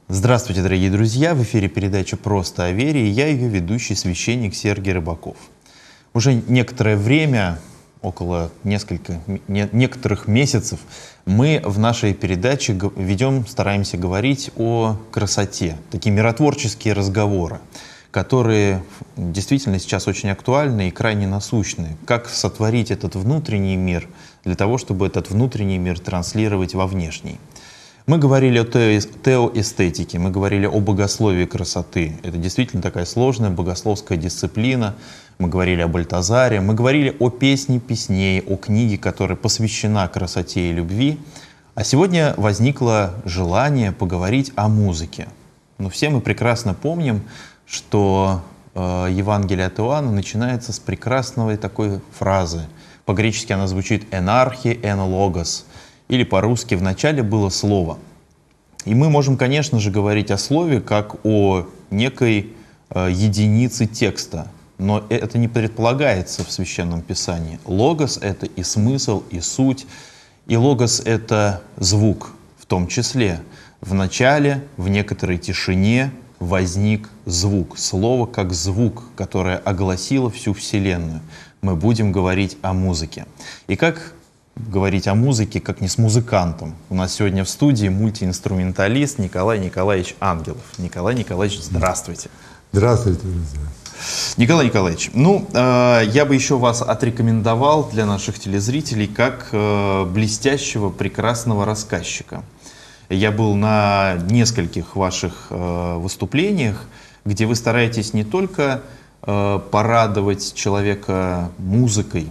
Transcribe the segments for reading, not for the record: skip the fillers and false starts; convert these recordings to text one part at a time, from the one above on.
Здравствуйте, дорогие друзья! В эфире передача «Просто о вере» и я ее ведущий, священник Сергий Рыбаков. Уже некоторое время, около некоторых месяцев, мы в нашей передаче стараемся говорить о красоте, такие миротворческие разговоры, которые действительно сейчас очень актуальны и крайне насущны. Как сотворить этот внутренний мир для того, чтобы этот внутренний мир транслировать во внешний. Мы говорили о теоэстетике, мы говорили о богословии красоты. Это действительно такая сложная богословская дисциплина. Мы говорили о Бальтазаре, мы говорили о песне песней, о книге, которая посвящена красоте и любви. А сегодня возникло желание поговорить о музыке. Но все мы прекрасно помним, что Евангелие от Иоанна начинается с прекрасной такой фразы. По-гречески она звучит «энархи эн логос», или по-русски «вначале было слово». И мы можем, конечно же, говорить о слове как о некой единице текста, но это не предполагается в Священном Писании. Логос — это и смысл, и суть, и логос — это звук, в том числе. В начале, в некоторой тишине возник звук, слово как звук, которое огласило всю Вселенную. Мы будем говорить о музыке. И как говорить о музыке, как не с музыкантом? У нас сегодня в студии мультиинструменталист Николай Николаевич Ангелов. Николай Николаевич, здравствуйте. Здравствуйте, друзья. Николай Николаевич, я бы еще вас отрекомендовал для наших телезрителей как блестящего, прекрасного рассказчика. Я был на нескольких ваших выступлениях, где вы стараетесь не только порадовать человека музыкой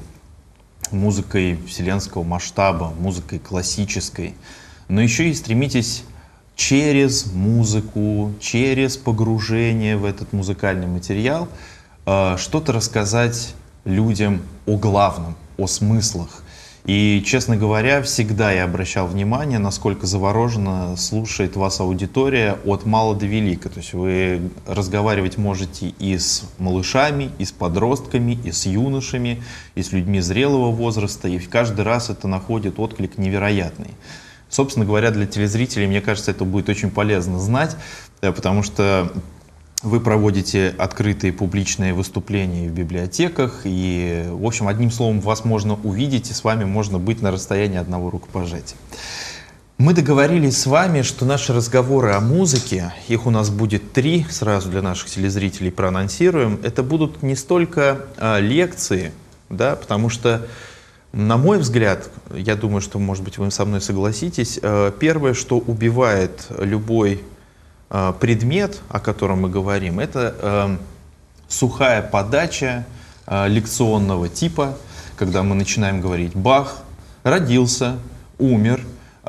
вселенского масштаба, музыкой классической, но еще и стремитесь через музыку, через погружение в этот музыкальный материал что-то рассказать людям о главном, о смыслах. И, честно говоря, всегда я обращал внимание, насколько завороженно слушает вас аудитория от мала до велика. То есть вы разговаривать можете и с малышами, и с подростками, и с юношами, и с людьми зрелого возраста, и каждый раз это находит отклик невероятный. Собственно говоря, для телезрителей, мне кажется, это будет очень полезно знать, потому что вы проводите открытые публичные выступления в библиотеках, и, в общем, одним словом, вас можно увидеть, и с вами можно быть на расстоянии одного рукопожатия. Мы договорились с вами, что наши разговоры о музыке, их у нас будет 3, сразу для наших телезрителей проанонсируем, это будут не столько лекции, да, потому что, на мой взгляд, я думаю, что, может быть, вы со мной согласитесь, первое, что убивает любой предмет, о котором мы говорим, это сухая подача лекционного типа, когда мы начинаем говорить: Бах родился, умер,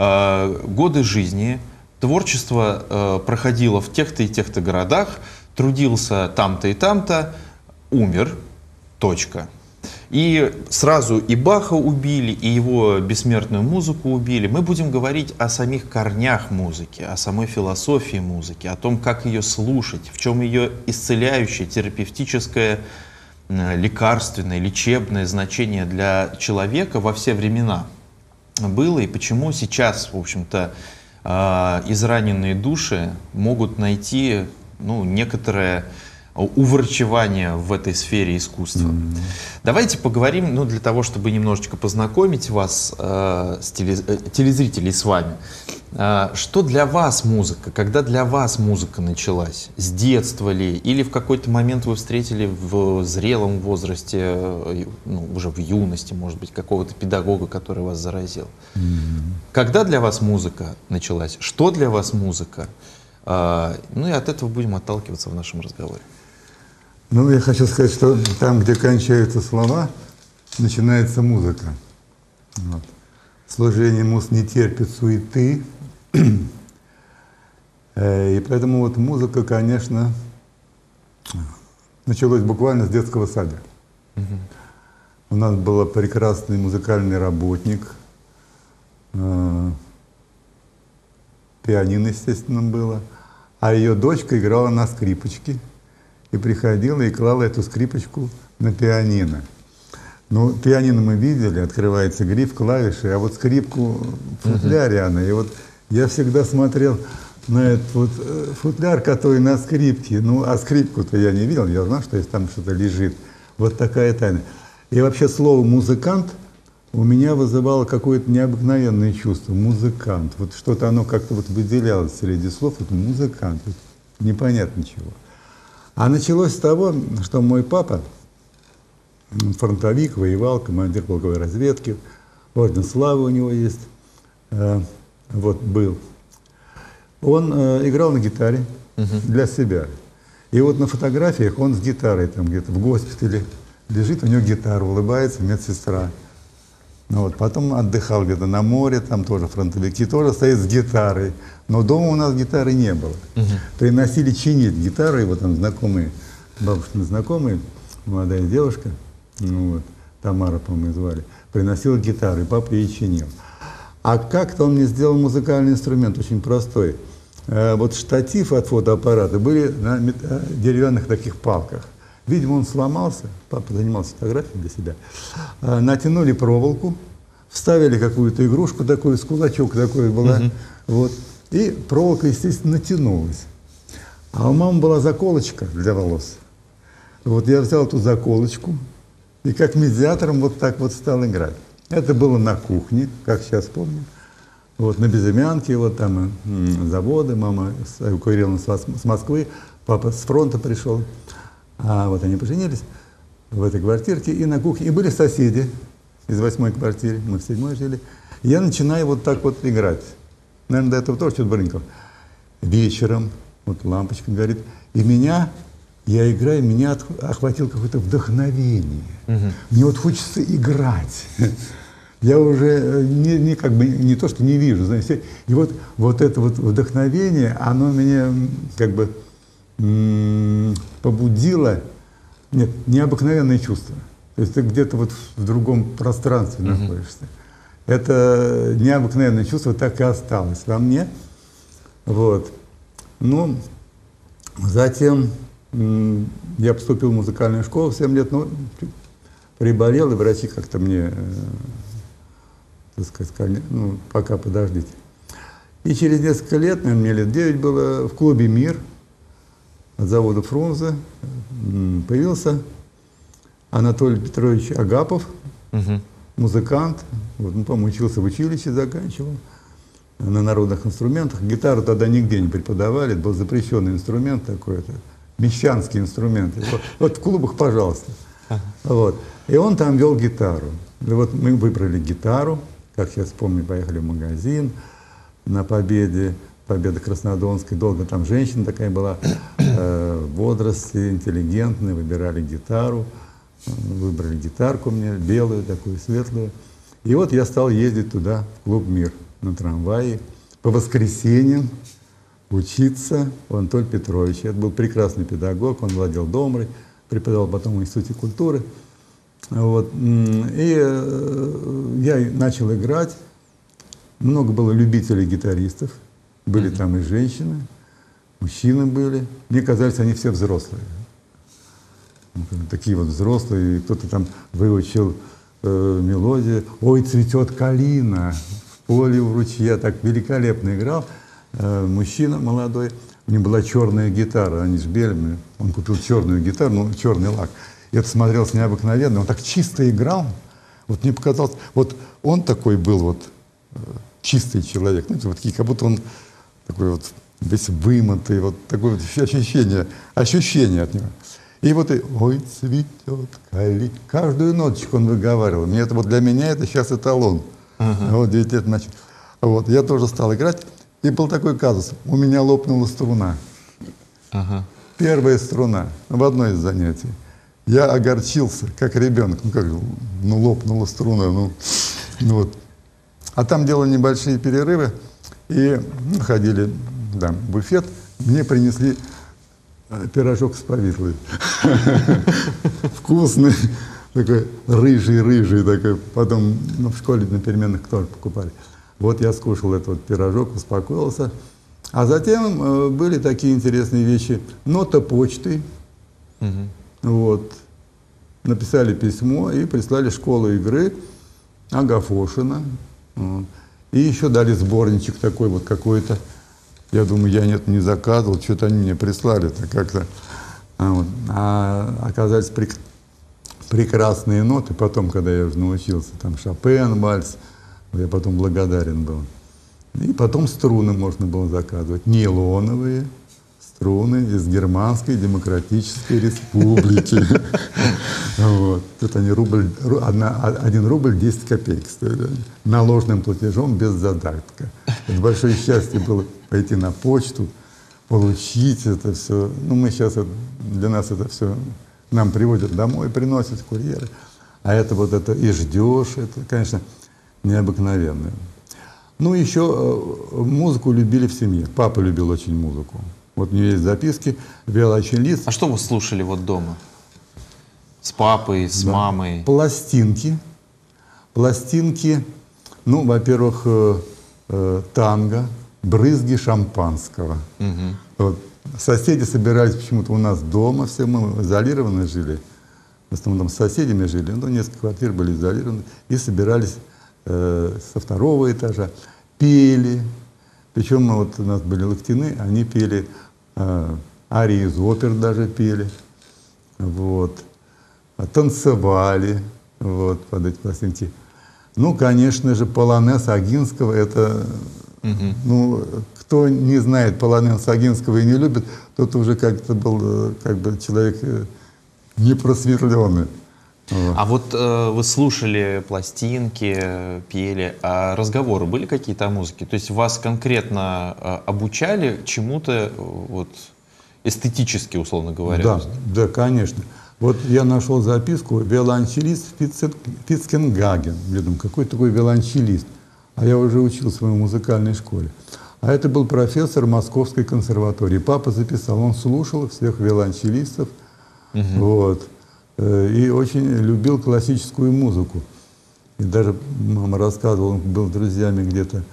годы жизни, творчество проходило в тех-то и тех-то городах, трудился там-то и там-то, умер, точка. И сразу и Баха убили, и его бессмертную музыку убили. Мы будем говорить о самих корнях музыки, о самой философии музыки, о том, как ее слушать, в чем ее исцеляющее, терапевтическое, лекарственное, лечебное значение для человека во все времена было, и почему сейчас, в общем-то, израненные души могут найти некоторое уврачевание в этой сфере искусства. Давайте поговорим, для того, чтобы немножечко познакомить вас, телезрителей, с вами. Что для вас музыка? Когда для вас музыка началась? С детства ли? Или в какой-то момент вы встретили в зрелом возрасте, уже в юности, может быть, какого-то педагога, который вас заразил? Когда для вас музыка началась? Что для вас музыка? И от этого будем отталкиваться в нашем разговоре. Я хочу сказать, что там, где кончаются слова, начинается музыка. Служение муз не терпит суеты. И поэтому музыка, конечно, началась буквально с детского сада. У нас был прекрасный музыкальный работник, пианино, естественно, было, а ее дочка играла на скрипочке. И приходила и клала эту скрипочку на пианино. Пианино мы видели, открывается гриф, клавиши, а вот скрипку в футляре она. И я всегда смотрел, на этот вот футляр, который на скрипке. Ну, а скрипку-то я не видел, я знал, что если там что-то лежит. Вот такая тайна. И вообще слово «музыкант» у меня вызывало какое-то необыкновенное чувство. Музыкант. Вот что-то оно как-то вот выделялось среди слов. Вот музыкант. Вот непонятно чего. А началось с того, что мой папа, фронтовик, воевал, командир полковой разведки, орден славы у него есть, вот был. Он играл на гитаре для себя. И вот на фотографиях он с гитарой там где-то в госпитале лежит, у него гитара, улыбается медсестра. Ну, вот, потом отдыхал где-то на море, там тоже фронтовики, тоже стоит с гитарой. Но дома у нас гитары не было. Приносили чинить гитару, его там знакомые, бабушкины знакомые, молодая девушка, ну, вот, Тамара, по-моему, звали, приносила гитару, и папа ей чинил. А как-то он мне сделал музыкальный инструмент, очень простой. Вот штатив от фотоаппарата были на деревянных таких палках. Видимо, он сломался, папа занимался фотографией для себя. Натянули проволоку, вставили какую-то игрушку такую, с кулачок такой была, вот, и проволока, естественно, натянулась. А у мамы была заколочка для волос. Вот я взял эту заколочку и как медиатором вот так вот стал играть. Это было на кухне, как сейчас помню. Вот на Безымянке, вот там заводы, мама эвакуировалась с Москвы, папа с фронта пришел. А вот они поженились в этой квартирке и на кухне. И были соседи из 8-й квартиры, мы в 7-й жили. И я начинаю вот так вот играть. Наверное, до этого тоже что-то брынкал. Вечером, вот лампочка горит, и я играю, меня охватило какое-то вдохновение. Мне вот хочется играть. Я уже как бы не то, что не вижу, знаете. И вот это вот вдохновение, оно меня как бы побудило, нет, необыкновенное чувство. То есть ты где-то вот в другом пространстве находишься. Это необыкновенное чувство так и осталось во мне. Вот. Ну, затем я поступил в музыкальную школу в 7 лет, но приболел, и врачи как-то мне, так сказать, сказали, ну, пока подождите. И через несколько лет, наверное, мне лет 9 было, в клубе «Мир» от завода «Фрунзе» появился Анатолий Петрович Агапов, музыкант, вот, ну, по-моему, учился в училище, заканчивал, на народных инструментах. Гитару тогда нигде не преподавали, это был запрещенный инструмент такой-то, мещанский инструмент. Вот в клубах, пожалуйста. Вот. И он там вел гитару. И вот мы выбрали гитару, как сейчас помню, поехали в магазин на Победе, Победа Краснодонской, долго там женщина такая была, в возрасте, интеллигентная, выбирали гитару, выбрали гитарку мне, белую, такую светлую. И вот я стал ездить туда, в клуб «Мир», на трамвае, по воскресеньям учиться у Анатолия Петровича. Это был прекрасный педагог, он владел домрой, преподавал потом в Институте культуры. Вот. И я начал играть. Много было любителей гитаристов. Были там и женщины, мужчины были. Мне казались, они все взрослые. Такие вот взрослые. Кто-то там выучил мелодию «Ой, цветет калина», в поле в ручье. Так великолепно играл. Мужчина молодой. У него была черная гитара, они же белыми. Он купил черную гитару, ну, черный лак. И это смотрелось необыкновенно. Он так чисто играл. Вот мне показалось, вот он такой был вот чистый человек. Знаете, вот как будто он такой вот весь вымытый, вот такое вот ощущение от него. И вот «Ой, цветет калина». Каждую ноточку он выговаривал. Мне это, вот для меня это сейчас эталон. Вот 9 лет начал. Вот, я тоже стал играть. И был такой казус. У меня лопнула струна. Первая струна в одно из занятий. Я огорчился, как ребенок. Ну как же, ну лопнула струна, ну вот. А там делали небольшие перерывы. И ходили в буфет. Мне принесли пирожок с повидлой. Вкусный. Такой рыжий такой. Потом в школе на переменах тоже покупали. Вот я скушал этот вот пирожок, успокоился. А затем были такие интересные вещи. Нота почты. Вот. Написали письмо и прислали в школу игры Агафошина. Вот. И еще дали сборничек такой вот какой-то. Я думаю, я нет, не заказывал, что-то они мне прислали-то как-то. А оказались прекрасные ноты. Потом, когда я уже научился, там Шопен, вальс, я потом благодарен был. И потом струны можно было заказывать, нейлоновые струны из Германской Демократической Республики. Тут они 1 рубль 10 копеек стоили. Наложенным платежом без задатка. Это большое счастье было пойти на почту, получить это все. Ну, мы сейчас, для нас это все нам приводят домой, приносят курьеры. А это вот это и ждешь, это, конечно, необыкновенно. Ну, еще музыку любили в семье. Папа любил очень музыку. Вот у него есть записки, виолончелист. А что вы слушали вот дома? С папой, с мамой? Пластинки. Пластинки, ну, во-первых, танго, брызги шампанского. Вот. Соседи собирались почему-то у нас дома, все мы изолированно жили. В основном там с соседями жили, ну, несколько квартир были изолированы. И собирались со 2-го этажа, пели. Причем вот у нас были локтины, они пели арии из опер даже пели. Вот. Танцевали вот, под эти пластинки. Ну, конечно же, полонез Огинского, это, ну, кто не знает полонез Огинского и не любит, тот уже как-то был как бы человек непросветленный. А вот вы слушали пластинки, пели, а разговоры были какие-то о музыке? То есть вас конкретно обучали чему-то вот, эстетически, условно говоря? Да, да, конечно. Вот я нашел записку «Виолончелист Фицкенгаген». Я думаю, какой такой виолончелист? А я уже учился в музыкальной школе. А это был профессор Московской консерватории. Папа записал, он слушал всех виолончелистов. Вот. И очень любил классическую музыку. И даже мама рассказывала, он был с друзьями где-то,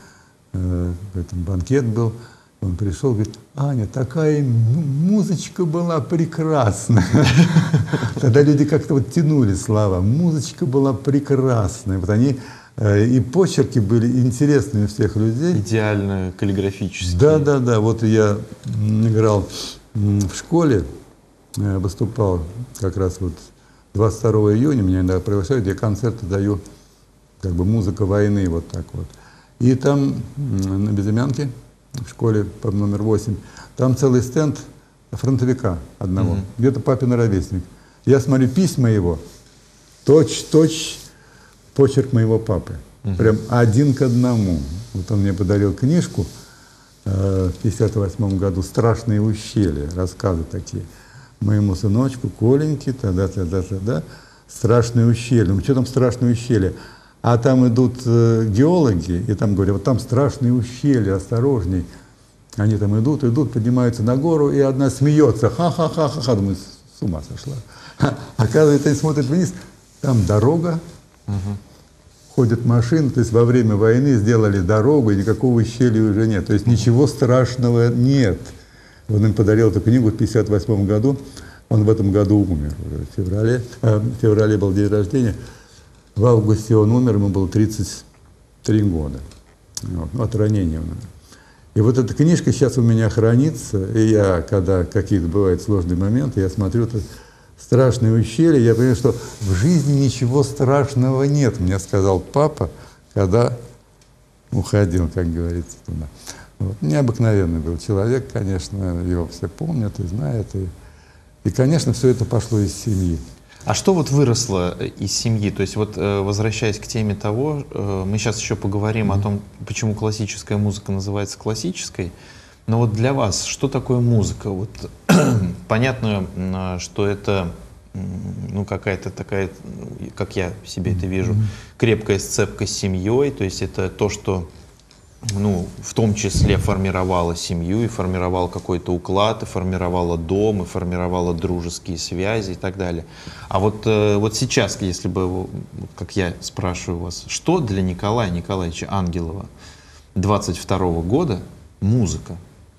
банкет был, он пришел, говорит: Аня, такая музычка была прекрасная. Тогда люди как-то вот тянули слова. Музычка была прекрасная. Вот они, и почерки были интересные у всех людей. Идеально каллиграфические. Да, да, да. Вот я играл в школе, выступал как раз вот 22 июня, меня иногда приглашают, я концерты даю, как бы музыка войны, вот так вот. И там на Безымянке, в школе по номер 8, там целый стенд фронтовика одного, где-то папин ровесник. Я смотрю письма его, точь-точь почерк моего папы, прям 1 к 1. Вот он мне подарил книжку в 1958 году «Страшные ущелья», рассказы такие. Моему сыночку Коленьке, тогда, страшное ущелье. Ну, что там страшное ущелье? А там идут геологи, и там говорят, вот там страшные ущелья, осторожней. Они там идут, поднимаются на гору, и одна смеется, ха-ха-ха-ха-ха. Думаю, с ума сошла. Оказывается, они смотрят вниз, там дорога, ходят машины, то есть во время войны сделали дорогу, и никакого ущелья уже нет. То есть ничего страшного нет. Он им подарил эту книгу в 1958 году. Он в этом году умер. В феврале был день рождения. В августе он умер, ему было 33 года. Вот, ну, от ранения он умер. И вот эта книжка сейчас у меня хранится. И я, когда какие-то бывают сложные моменты, я смотрю это страшное ущелье, я понимаю, что в жизни ничего страшного нет, мне сказал папа, когда уходил, как говорится, туда. Вот. Необыкновенный был человек, конечно, его все помнят и знают. И, конечно, все это пошло из семьи. А что вот выросло из семьи? То есть вот возвращаясь к теме того, мы сейчас еще поговорим о том, почему классическая музыка называется классической, но вот для вас что такое музыка? Вот понятно, что это ну, какая-то такая, как я себе это вижу, крепкая сцепка с семьей, то есть это то, что ну, в том числе формировала семью, и формировала какой-то уклад, и формировала дом, и формировала дружеские связи и так далее. А вот сейчас, если бы, как я спрашиваю вас, что для Николая Николаевича Ангелова 22-го года музыка?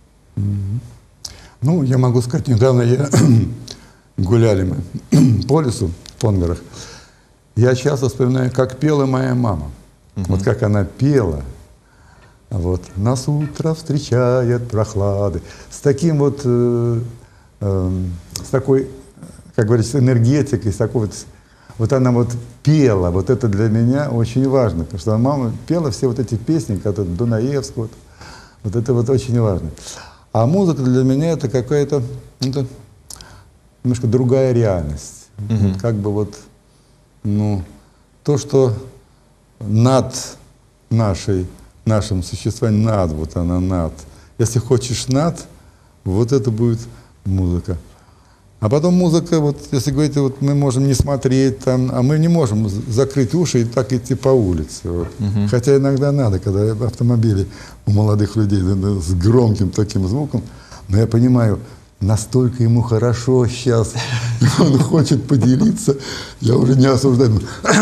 Ну, я могу сказать, недавно гуляли мы по лесу в Понгорах. Я часто вспоминаю, как пела моя мама. Вот как она пела. Вот. Нас утро встречает прохлады. С таким вот, с такой, как говорится, энергетикой, с такой вот она вот пела. Вот это для меня очень важно, потому что мама пела все вот эти песни, которые Дунаевского. Вот это вот очень важно. А музыка для меня это какая-то немножко другая реальность. Вот как бы вот, ну, то, что над нашим существованием, вот она над. Если хочешь над, вот это будет музыка. А потом музыка, вот если говорить, вот мы можем не смотреть там, а мы не можем закрыть уши и так идти по улице. Вот. Хотя иногда надо, когда в автомобиле у молодых людей с громким таким звуком, но я понимаю, настолько ему хорошо сейчас, он хочет поделиться, я уже не осуждаю.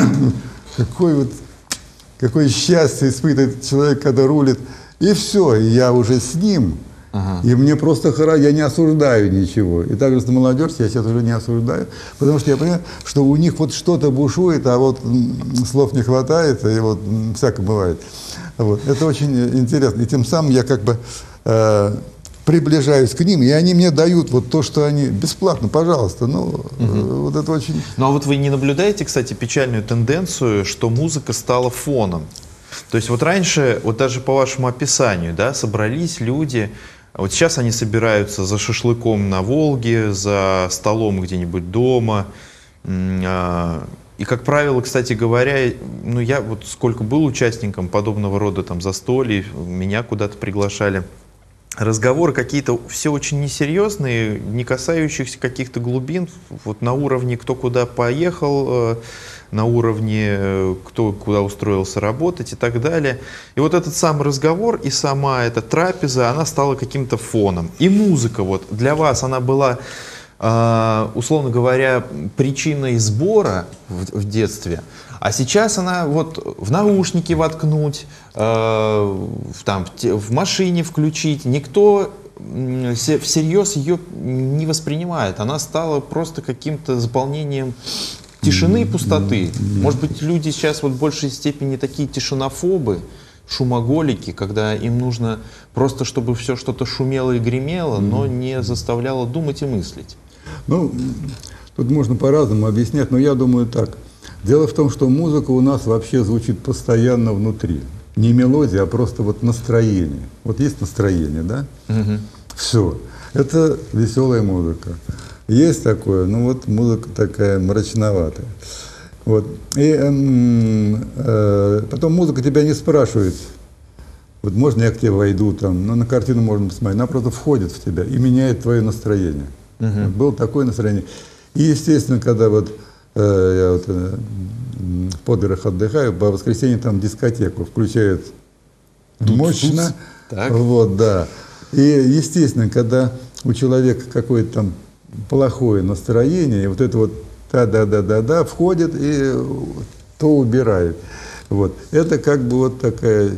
Какое счастье испытывает человек, когда рулит, и все, и я уже с ним, и мне просто хорошо, я не осуждаю ничего. И также с молодежью я сейчас уже не осуждаю, потому что я понимаю, что у них вот что-то бушует, а вот слов не хватает, и вот всякое бывает. Вот. Это очень интересно, и тем самым я как бы приближаюсь к ним, и они мне дают вот то, что они бесплатно, пожалуйста. Ну, вот это очень... Ну, а вот вы не наблюдаете, кстати, печальную тенденцию, что музыка стала фоном? То есть вот раньше, вот даже по вашему описанию, да, собрались люди, вот сейчас они собираются за шашлыком на Волге, за столом где-нибудь дома, и, как правило, кстати говоря, ну, я вот сколько был участником подобного рода там застолий, меня куда-то приглашали, разговоры какие-то все очень несерьезные, не касающихся каких-то глубин, вот на уровне кто куда поехал, на уровне кто куда устроился работать и так далее. И вот этот самый разговор и сама эта трапеза, она стала каким-то фоном. И музыка вот для вас, она была, условно говоря, причиной сбора в детстве, а сейчас она вот в наушники воткнуть, там, в машине включить, никто всерьез ее не воспринимает. Она стала просто каким-то заполнением тишины и пустоты. Может быть, люди сейчас вот в большей степени такие тишинофобы, шумоголики, когда им нужно просто, чтобы все что-то шумело и гремело, но не заставляло думать и мыслить. Ну, тут можно по-разному объяснять, но я думаю так. Дело в том, что музыка у нас вообще звучит постоянно внутри. Не мелодия, а просто вот настроение. Вот есть настроение, да? Все. Это веселая музыка. Есть такое, ну вот музыка такая мрачноватая. Вот. И потом музыка тебя не спрашивает. Вот можно я к тебе войду, там, ну, на картину можно посмотреть. Она просто входит в тебя и меняет твое настроение. Вот было такое настроение. И, естественно, когда вот я вот в Подгорах отдыхаю, по воскресеньям там дискотеку включают мощно. Вот, да. И, естественно, когда у человека какое-то там плохое настроение, и вот это вот да-да-да-да-да входит и то убирает. Вот. Это как бы вот такая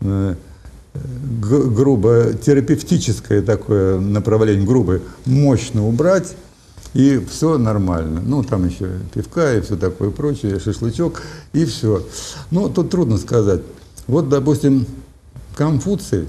грубо терапевтическое такое направление, грубое, мощно убрать, и все нормально. Ну, там еще пивка и все такое прочее, шашлычок, и все. Ну, тут трудно сказать. Вот, допустим, Конфуций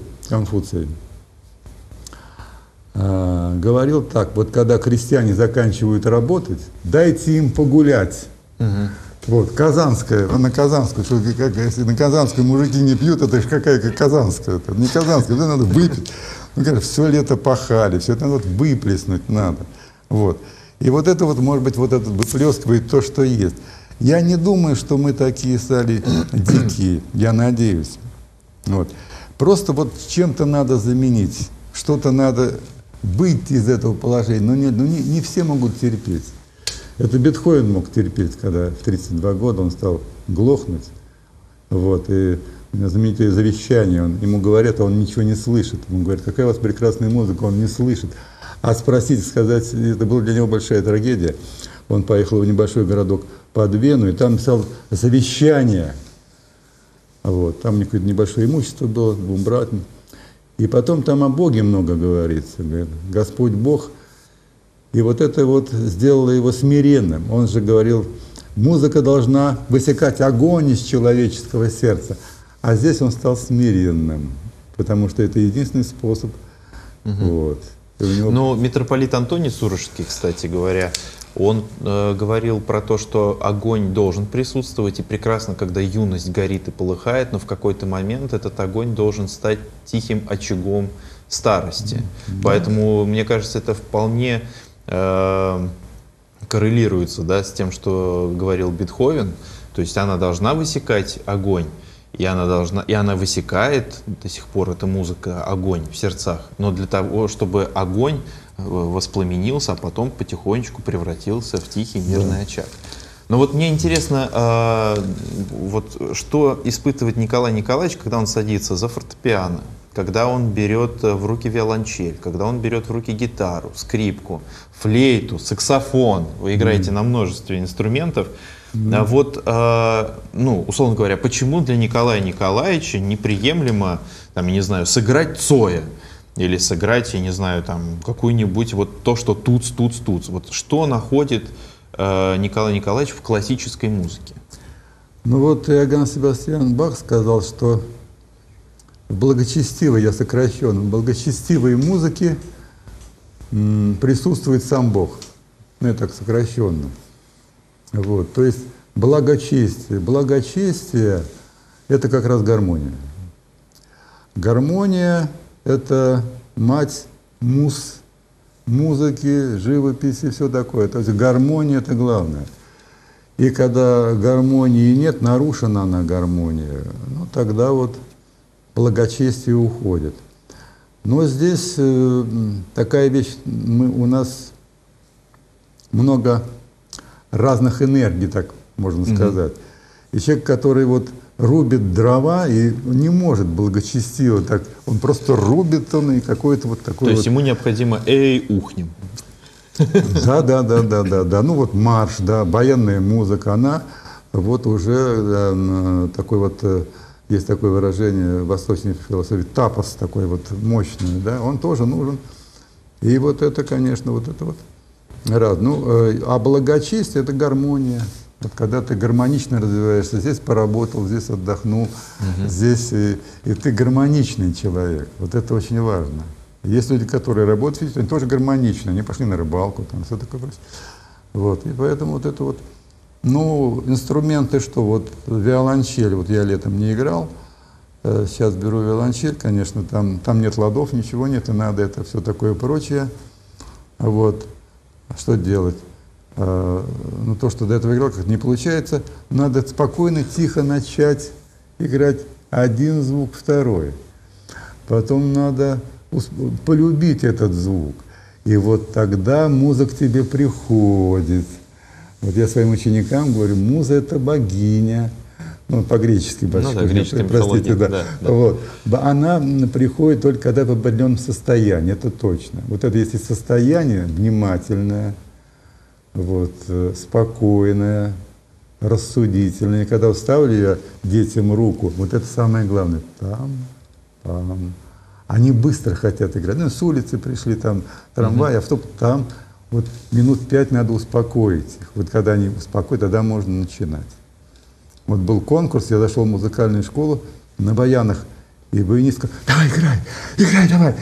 говорил так: вот когда крестьяне заканчивают работать, дайте им погулять. Вот, Казанская, на Казанскую, что, если на Казанской мужики не пьют, это же какая Казанская, это не Казанская, это надо выпить. Ну, говорят, все лето пахали, все это надо выплеснуть надо. Вот. И вот это вот, может быть, вот это выплескивает то, что есть. Я не думаю, что мы такие стали дикие, я надеюсь. Вот. Просто вот чем-то надо заменить, что-то надо выйти из этого положения, но не все могут терпеть. Это Бетховен мог терпеть, когда в 32 года он стал глохнуть. Вот, и знаменитое завещание, ему говорят, а он ничего не слышит. Ему говорят, какая у вас прекрасная музыка, он не слышит. А спросить, сказать, это была для него большая трагедия. Он поехал в небольшой городок под Вену, и там писал завещание. Вот, там какое-то небольшое имущество было, двум братьям. И потом там о Боге много говорится. Говорит, Господь Бог. И вот это вот сделало его смиренным. Он же говорил, музыка должна высекать огонь из человеческого сердца. А здесь он стал смиренным. потому что это единственный способ. Вот. И у него... Но митрополит Антоний Сурожский, кстати говоря, он говорил про то, что огонь должен присутствовать, и прекрасно, когда юность горит и полыхает, но в какой-то момент этот огонь должен стать тихим очагом старости. Поэтому, мне кажется, это вполне коррелируется, да, с тем, что говорил Бетховен. То есть она должна высекать огонь, и она высекает до сих пор, эта музыка, огонь в сердцах. Но для того, чтобы огонь воспламенился, а потом потихонечку превратился в тихий мирный очаг. Но вот мне интересно, вот что испытывает Николай Николаевич, когда он садится за фортепиано, когда он берет в руки виолончель, когда он берет в руки гитару, скрипку, флейту, саксофон. Вы играете на множестве инструментов. Вот, ну, условно говоря, почему для Николая Николаевича неприемлемо, там, я не знаю, сыграть Цоя или сыграть, я не знаю, там, какую-нибудь вот то, что туц. Вот что находит Николай Николаевич в классической музыке? Ну вот Иоганн Себастьян Бах сказал, что в благочестивой, я сокращенно, в благочестивой музыке присутствует сам Бог. Ну, я так сокращенно. Вот, то есть благочестие. Благочестие – это как раз гармония. Гармония – это мать музыки, живописи, все такое. То есть гармония – это главное. И когда гармонии нет, нарушена она гармония, ну, тогда вот благочестие уходит. Но здесь такая вещь, у нас много разных энергий, так можно сказать. И человек, который вот рубит дрова и не может благочестиво так, он просто рубит, он и какой-то вот такой. То есть ему необходимо ухнем. Да. Ну вот марш, да, баянная музыка, она вот уже такой вот, есть такое выражение в восточной философии, тапос такой вот мощный, да, он тоже нужен. И вот это, конечно, вот это вот. Ну, а благочестие – это гармония. Вот когда ты гармонично развиваешься, здесь поработал, здесь отдохнул, здесь и ты гармоничный человек. Вот это очень важно. Есть люди, которые работают, они тоже гармоничны, они пошли на рыбалку, там все такое прочее. Вот, и поэтому вот это вот, ну, инструменты, что вот виолончель, вот я летом не играл, сейчас беру виолончель, конечно, там нет ладов, ничего нет, и надо это все такое прочее. Вот. Что делать? Ну, то, что до этого играл, как-то не получается, надо спокойно, тихо начать играть один звук, второй. Потом надо полюбить этот звук. И вот тогда муза к тебе приходит. Вот я своим ученикам говорю, муза – это богиня. Ну, по-гречески, простите, да. Вот. Она приходит только когда в определенном состоянии, это точно. Вот это если состояние внимательное, вот, спокойное, рассудительное. И когда вставлю я детям руку, вот это самое главное. Там. Они быстро хотят играть. Ну, с улицы пришли, там трамвай, автобус, там. Вот минут 5 надо успокоить их. Вот когда они успокоят, тогда можно начинать. Вот был конкурс, я зашел в музыкальную школу на баянах, и баянист сказал: давай, играй, давай.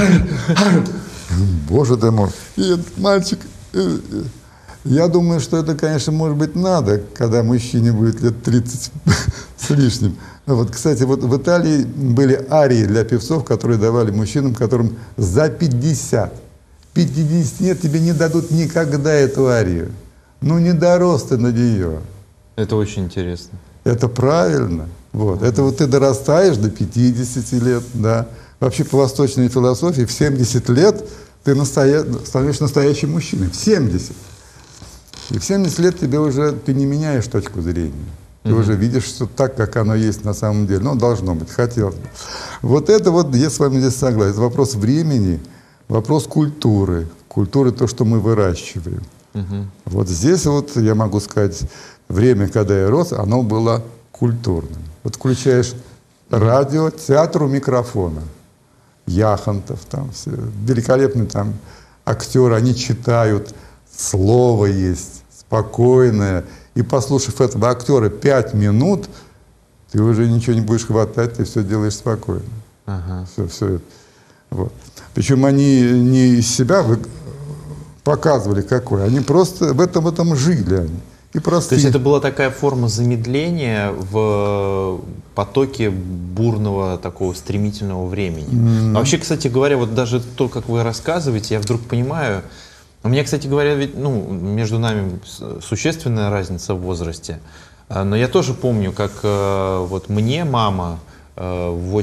Боже ты мой, и мальчик, я думаю, что это, конечно, может быть, надо, когда мужчине будет лет 30 с лишним. Вот, кстати, вот в Италии были арии для певцов, которые давали мужчинам, которым за 50. 50 нет, тебе не дадут никогда эту арию. Ну, не дорос ты на нее. Это очень интересно. Это правильно. Вот. Это вот ты дорастаешь до 50 лет, да. Вообще по восточной философии в 70 лет ты становишься настоящим мужчиной. В 70. И в 70 лет ты не меняешь точку зрения. Ты уже видишь все так, как оно есть на самом деле. Ну, должно быть, хотелось бы. Вот это вот, я с вами здесь согласен. Это вопрос времени, вопрос культуры. Культуры то, что мы выращиваем. Вот здесь вот я могу сказать, время, когда я рос, оно было культурным. Вот включаешь радио, театр у микрофона. Яхонтов, там все, великолепные там актеры, они читают, слово есть, спокойное. И послушав этого актера 5 минут, ты уже ничего не будешь хватать, ты все делаешь спокойно. Ага. Все это. Вот. Причем они не из себя показывали какой, они просто в этом жили. Они. И То есть это была такая форма замедления в потоке бурного такого стремительного времени. А вообще, кстати говоря, вот даже то, как вы рассказываете, я вдруг понимаю, у меня, кстати говоря, ведь, между нами существенная разница в возрасте, но я тоже помню, как вот мне мама в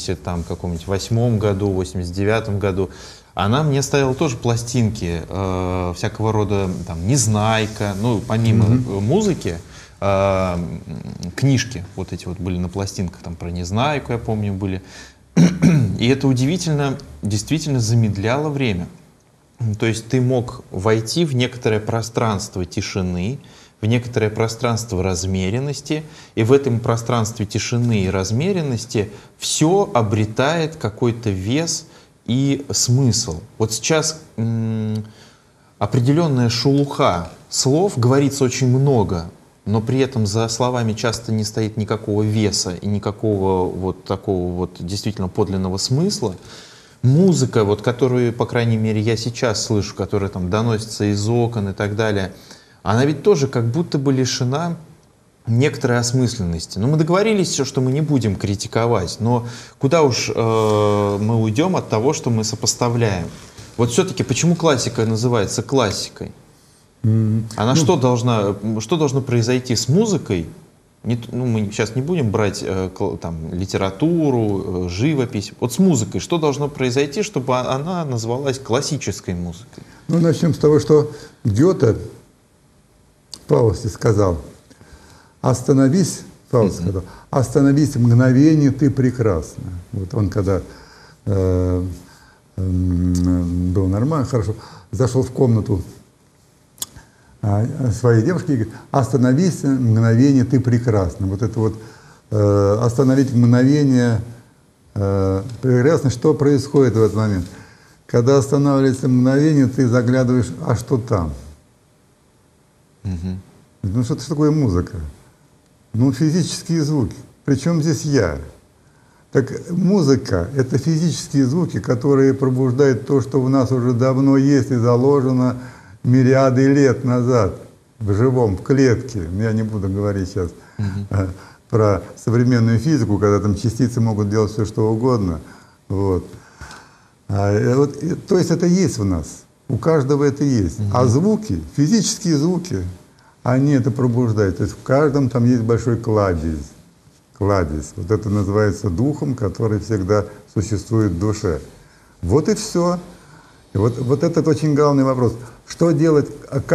88 году, 89 году, она мне ставила тоже пластинки всякого рода, там, «Незнайка», помимо музыки, книжки вот эти вот были на пластинках, там про «Незнайку», я помню, были. И это удивительно, действительно замедляло время. То есть ты мог войти в некоторое пространство тишины, в некоторое пространство размеренности, и в этом пространстве тишины и размеренности все обретает какой-то вес и смысл. Вот сейчас определенная шелуха слов, говорится очень много, но при этом за словами часто не стоит никакого веса и никакого вот такого вот действительно подлинного смысла. Музыка, вот, которую, по крайней мере, я сейчас слышу, которая там доносится из окон и так далее, она ведь тоже как будто бы лишена некоторой осмысленности. Мы договорились, что мы не будем критиковать, но куда уж мы уйдем от того, что мы сопоставляем. Вот все-таки почему классика называется классикой? Она что должно произойти с музыкой? Мы сейчас не будем брать там, литературу, живопись. Вот с музыкой что должно произойти, чтобы она называлась классической музыкой? Начнем с того, что Гёте Фаусте сказал: остановись, Фауст сказал, остановись в мгновение, ты прекрасна. Вот он когда был нормально, хорошо, зашел в комнату своей девушки и говорит: остановись в мгновение, ты прекрасна. Вот это вот остановить мгновение прекрасно. Что происходит в этот момент? Когда останавливается мгновение, ты заглядываешь, а что там? Что такое музыка? Физические звуки. Причем здесь я? Так музыка — это физические звуки, которые пробуждают то, что в нас уже давно есть и заложено мириады лет назад в живом, в клетке. Я не буду говорить сейчас про современную физику, когда там частицы могут делать все, что угодно. Вот. То есть это есть в нас. У каждого это есть. А звуки, физические звуки, они это пробуждают. То есть в каждом там есть большой кладезь. Кладезь. Вот это называется духом, который всегда существует в душе. Вот и все. И вот этот очень главный вопрос. Что делать,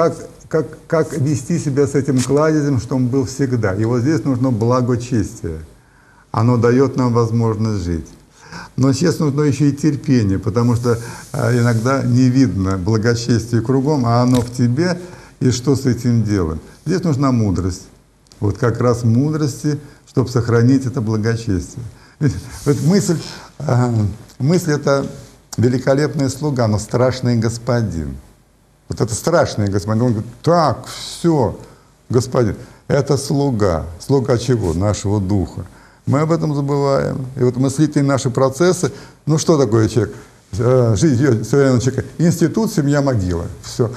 как вести себя с этим кладезем, чтобы он был всегда? И вот здесь нужно благочестие. Оно дает нам возможность жить. Но сейчас нужно еще и терпение, потому что иногда не видно благочестие кругом, а оно в тебе, и что с этим делать? Здесь нужна мудрость. Вот как раз мудрости, чтобы сохранить это благочестие. Ведь мысль это великолепный слуга, но страшный господин. Вот это страшный господин. Он говорит: так, все, господин, это слуга. Слуга чего? Нашего духа. Мы об этом забываем. И вот мыслительные наши процессы, что такое человек? Жизнь современного человека. Институт, семья, могила. Все.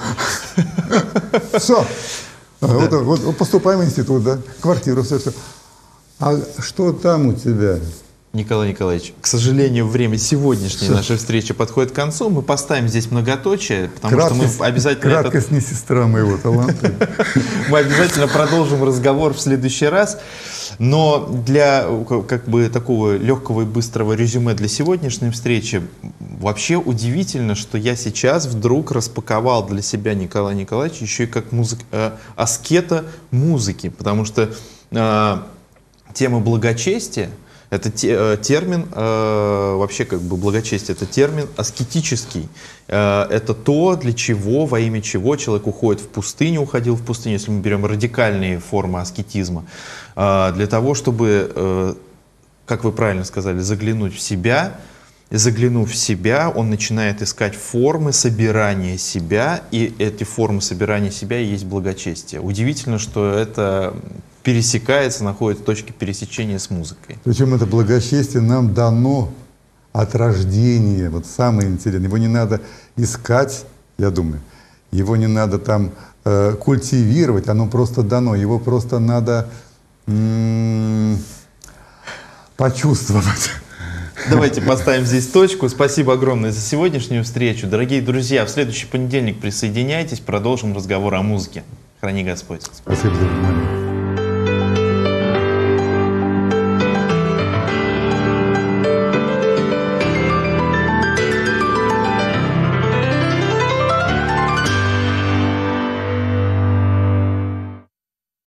Все. Вот поступаем в институт, да, квартиру, все. А что там у тебя? Николай Николаевич, к сожалению, время сегодняшней нашей встречи подходит к концу. Мы поставим здесь многоточие, потому что мы обязательно... Краткость не сестра моего таланта. Мы обязательно продолжим разговор в следующий раз. Но для такого легкого и быстрого резюме для сегодняшней встречи вообще удивительно, что я сейчас вдруг распаковал для себя Николая Николаевича еще и как аскета музыки, потому что тема благочестия — это термин, вообще благочестие — это термин аскетический. Это то, для чего, во имя чего человек уходит в пустыню, уходил в пустыню, если мы берем радикальные формы аскетизма, для того, чтобы, как вы правильно сказали, заглянуть в себя. И заглянув в себя, он начинает искать формы собирания себя, и эти формы собирания себя и есть благочестие. Удивительно, что это пересекается, находит точки пересечения с музыкой. Причем это благочестие нам дано от рождения. Вот самое интересное. Его не надо искать, я думаю. Его не надо там культивировать, оно просто дано. Его просто надо почувствовать. Давайте поставим здесь точку. Спасибо огромное за сегодняшнюю встречу. Дорогие друзья, в следующий понедельник присоединяйтесь, продолжим разговор о музыке. Храни Господь. Спасибо за внимание.